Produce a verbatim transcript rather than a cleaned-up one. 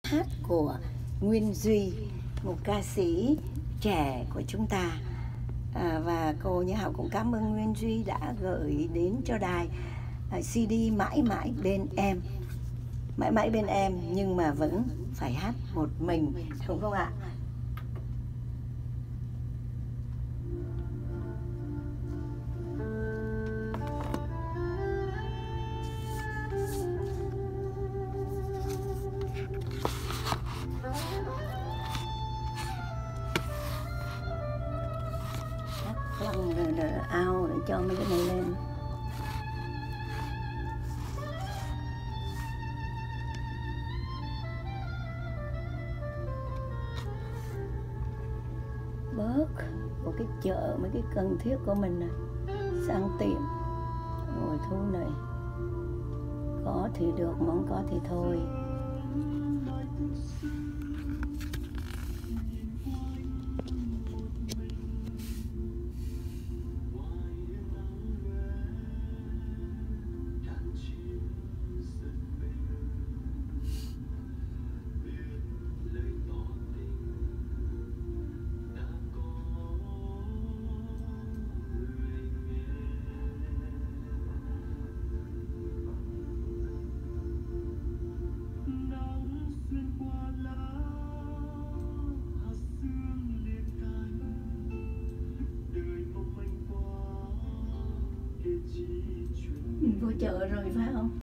hát của Nguyên Duy, một ca sĩ trẻ của chúng ta. À, và cô Như Hảo cũng cảm ơn Nguyên Duy đã gửi đến cho đài à, xê đê Mãi Mãi Bên Em. Mãi mãi bên em nhưng mà vẫn phải hát một mình, đúng không ạ? Hát lăng rồi, rồi ao để cho mấy cái này lên. Bớt của cái chợ mấy cái cần thiết của mình nè, sang tiệm rồi thu này, có thì được mà không có thì thôi. Mình vô chợ rồi phải không?